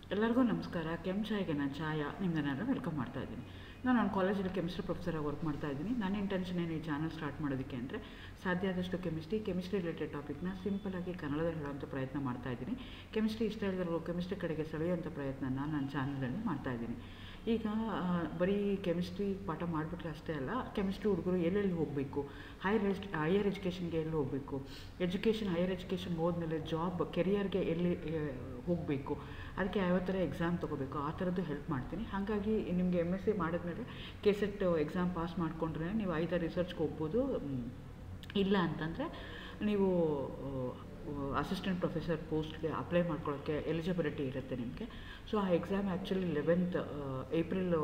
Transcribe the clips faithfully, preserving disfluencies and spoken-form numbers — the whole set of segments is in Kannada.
ಎಲ್ಲರಿಗೂ ನಮಸ್ಕಾರ. ಕೆಮ್ಚಾಯಿಗೆ ನಾನು ಛಾಯಾ ನಿಮ್ಮನ್ನೆಲ್ಲ ವೆಲ್ಕಮ್ ಮಾಡ್ತಾ ಇದ್ದೀನಿ. ನಾನು ನನ್ನ ಕಾಲೇಜಲ್ಲಿ ಕೆಮಿಸ್ಟ್ರಿ ಪ್ರೊಫೆಸರಾಗಿ ವರ್ಕ್ ಮಾಡ್ತಾ ಇದ್ದೀನಿ. ನನ್ನ ಇಂಟೆನ್ಷನ್ ಏನು ಈ ಚಾನಲ್ ಸ್ಟಾರ್ಟ್ ಮಾಡೋದಕ್ಕೆ ಅಂದರೆ ಸಾಧ್ಯ ಆದಷ್ಟು ಕೆಮಿಸ್ಟ್ರಿ ಕೆಮಿಸ್ಟ್ರಿ ರಿಲೇಟೆಡ್ ಟಾಪಿಕ್ನ ಸಿಂಪಲಾಗಿ ಕನ್ನಡದಲ್ಲಿ ಹೇಳೋವಂಥ ಪ್ರಯತ್ನ ಮಾಡ್ತಾ ಇದ್ದೀನಿ. ಕೆಮಿಸ್ಟ್ರಿ ಇಷ್ಟ ಇಲ್ಲದಿರೋ ಕೆಮಿಸ್ಟ್ರಿ ಕಡೆಗೆ ಸೆಳೆಯುವಂಥ ಪ್ರಯತ್ನನ ನನ್ನ ಚಾನಲಲ್ಲಿ ಮಾಡ್ತಾ ಇದ್ದೀನಿ. ಈಗ ಬರೀ ಕೆಮಿಸ್ಟ್ರಿ ಪಾಠ ಮಾಡಿಬಿಟ್ರೆ ಅಷ್ಟೇ ಅಲ್ಲ, ಕೆಮಿಸ್ಟ್ರಿ ಹುಡುಗರು ಎಲ್ಲೆಲ್ಲಿ ಹೋಗಬೇಕು, ಹೈಯರ್ ಎಜ್ ಹೈಯರ್ ಎಜುಕೇಷನ್ಗೆ ಎಲ್ಲಿ ಹೋಗಬೇಕು, ಎಜುಕೇಷನ್ ಹೈಯರ್ ಎಜುಕೇಷನ್ಗೆ ಹೋದ್ಮೇಲೆ ಜಾಬ್ ಕೆರಿಯರ್ಗೆ ಎಲ್ಲಿ ಹೋಗಬೇಕು, ಅದಕ್ಕೆ ಯಾವ ಥರ ಎಕ್ಸಾಮ್ ತೊಗೋಬೇಕು, ಆ ಥರದ್ದು ಹೆಲ್ಪ್ ಮಾಡ್ತೀನಿ. ಹಾಗಾಗಿ ನಿಮಗೆ ಎಮ್ ಎಸ್ ಸಿ ಮಾಡಿದ್ಮೇಲೆ ಕೆಸೆಟ್ ಎಕ್ಸಾಮ್ ಪಾಸ್ ಮಾಡಿಕೊಂಡ್ರೆ ನೀವು ಐದಾರು ರಿಸರ್ಚ್ಗೆ ಹೋಗ್ಬೋದು. ಇಲ್ಲ ಅಂತಂದರೆ ನೀವು ಅಸಿಸ್ಟೆಂಟ್ ಪ್ರೊಫೆಸರ್ ಪೋಸ್ಟ್ಗೆ ಅಪ್ಲೈ ಮಾಡ್ಕೊಳ್ಳೋಕ್ಕೆ ಎಲಿಜಿಬಿಲಿಟಿ ಇರುತ್ತೆ ನಿಮಗೆ. ಸೊ ಆ exam actually eleventh April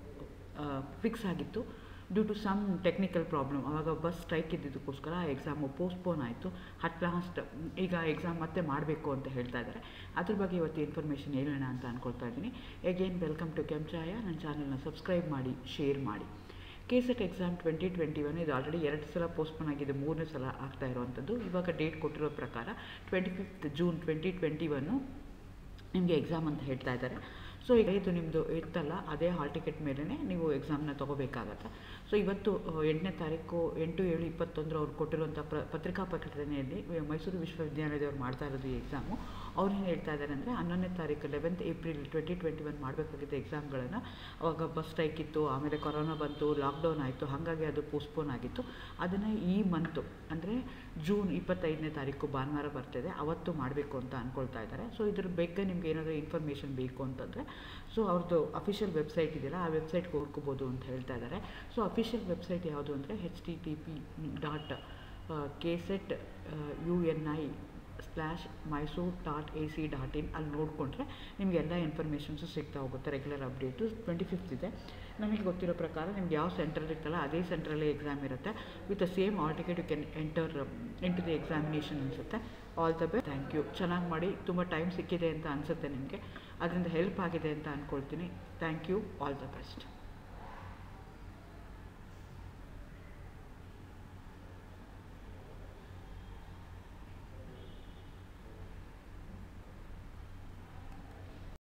fix ಆಗಿತ್ತು. Due to some technical problem ಆವಾಗ ಬಸ್ ಸ್ಟ್ರೈಕ್ ಇದ್ದಿದ್ದಕ್ಕೋಸ್ಕರ ಆ ಎಕ್ಸಾಮು ಪೋಸ್ಟ್ಪೋನ್ ಆಯಿತು. ಅಟ್ ಲಾಸ್ಟ್ ಈಗ ಎಕ್ಸಾಮ್ ಮತ್ತೆ ಮಾಡಬೇಕು ಅಂತ ಹೇಳ್ತಾ ಇದ್ದಾರೆ. ಅದ್ರ ಬಗ್ಗೆ ಇವತ್ತು ಇನ್ಫಾರ್ಮೇಷನ್ ಹೇಳೋಣ ಅಂತ ಅಂದ್ಕೊಳ್ತಾ ಇದ್ದೀನಿ. ಎಗೇನ್ ವೆಲ್ಕಮ್ ಟು ಕೆಮ್ಚಾಯ. ನನ್ನ ಚಾನಲ್ನ ಸಬ್ಸ್ಕ್ರೈಬ್ ಮಾಡಿ, ಶೇರ್ ಮಾಡಿ. KSET exam twenty twenty one ಇದು ಆಲ್ರೆಡಿ ಎರಡು ಸಲ ಪೋಸ್ಟ್ಪೋನ್ ಆಗಿದೆ, ಮೂರನೇ ಸಲ ಆಗ್ತಾ ಇರುವಂಥದ್ದು. ಇವಾಗ ಡೇಟ್ ಕೊಟ್ಟಿರೋ ಪ್ರಕಾರ twenty fifth June twenty twenty one ನಿಮಗೆ ಎಕ್ಸಾಮ್ ಅಂತ ಹೇಳ್ತಾ ಇದ್ದಾರೆ. ಸೊ ಈಗ ಇದು ನಿಮ್ಮದು ಇತ್ತಲ್ಲ, ಅದೇ ಹಾಲ್ ಟಿಕೆಟ್ ಮೇಲೇ ನೀವು ಎಕ್ಸಾಮ್ನ ತೊಗೋಬೇಕಾಗತ್ತೆ. ಸೊ ಇವತ್ತು ಎಂಟನೇ ತಾರೀಕು ಎಂಟು ಏಳು ಇಪ್ಪತ್ತೊಂದರ ಅವ್ರು ಕೊಟ್ಟಿರುವಂಥ ಪ್ರ ಪತ್ರಿಕಾ ಪ್ರಕಟಣೆಯಲ್ಲಿ ಮೈಸೂರು ವಿಶ್ವವಿದ್ಯಾಲಯದವ್ರು ಮಾಡ್ತಾ ಇರೋದು ಈ ಎಕ್ಸಾಮು. ಅವ್ರು ಏನು ಹೇಳ್ತಾ ಇದ್ದಾರೆ ಅಂದರೆ ಹನ್ನೊಂದನೇ ತಾರೀಕು eleventh April twenty twenty one ಮಾಡಬೇಕಾಗಿದ್ದ ಎಕ್ಸಾಮ್ಗಳನ್ನು ಅವಾಗ ಬಸ್ ಸ್ಟ್ರೈಕ್ ಇತ್ತು, ಆಮೇಲೆ ಕೊರೋನಾ ಬಂತು, ಲಾಕ್ಡೌನ್ ಆಯಿತು, ಹಾಗಾಗಿ ಅದು ಪೋಸ್ಟ್ಪೋನ್ ಆಗಿತ್ತು. ಅದನ್ನು ಈ ಮಂತು ಅಂದರೆ ಜೂನ್ ಇಪ್ಪತ್ತೈದನೇ ತಾರೀಕು ಭಾನುವಾರ ಬರ್ತಿದೆ, ಅವತ್ತು ಮಾಡಬೇಕು ಅಂತ ಅಂದ್ಕೊಳ್ತಾ ಇದ್ದಾರೆ. ಸೊ ಇದ್ರ ಬಗ್ಗೆ ನಿಮ್ಗೆ ಏನಾದರೂ ಇನ್ಫಾರ್ಮೇಷನ್ ಬೇಕು ಅಂತಂದರೆ ಸೊ ಅವ್ರದ್ದು ಅಫಿಷಿಯಲ್ ವೆಬ್ಸೈಟ್ ಇದೆಯಲ್ಲ, ಆ ವೆಬ್ಸೈಟ್ಗೆ ಹೋಗ್ಕೋಬೋದು ಅಂತ ಹೇಳ್ತಾ ಇದ್ದಾರೆ. ಸೊ ಅಫಿಷಿಯಲ್ ವೆಬ್ಸೈಟ್ ಯಾವುದು ಅಂದರೆ H T T P dot KSET U N I slash Mysuru dot A C dot in. ಅಲ್ಲಿ ನೋಡಿಕೊಂಡ್ರೆ ನಿಮಗೆ ಎಲ್ಲ ಇನ್ಫಾರ್ಮೇಷನ್ಸು ಸಿಗ್ತಾ ಹೋಗುತ್ತೆ. ರೆಗ್ಯುಲರ್ ಅಪ್ಡೇಟು ಟ್ವೆಂಟಿ ಫಿಫ್ತ್ ಇದೆ. ನಮಗೆ ಗೊತ್ತಿರೋ ಪ್ರಕಾರ ನಿಮ್ಗೆ ಯಾವ ಸೆಂಟ್ರಲ್ಲಿ ಇರ್ತಲ್ಲ ಅದೇ ಸೆಂಟ್ರಲ್ಲೇ ಎಕ್ಸಾಮ್ ಇರುತ್ತೆ. With the same hall ticket you can enter into the examination ಅನಿಸುತ್ತೆ. All the best. Thank you. ಚೆನ್ನಾಗಿ ಮಾಡಿ. ತುಂಬ ಟೈಮ್ ಸಿಕ್ಕಿದೆ ಅಂತ ಅನಿಸುತ್ತೆ ನಿಮಗೆ, ಅದರಿಂದ ಹೆಲ್ಪ್ ಆಗಿದೆ ಅಂತ ಅಂದ್ಕೊಳ್ತೀನಿ. Thank you. All the best.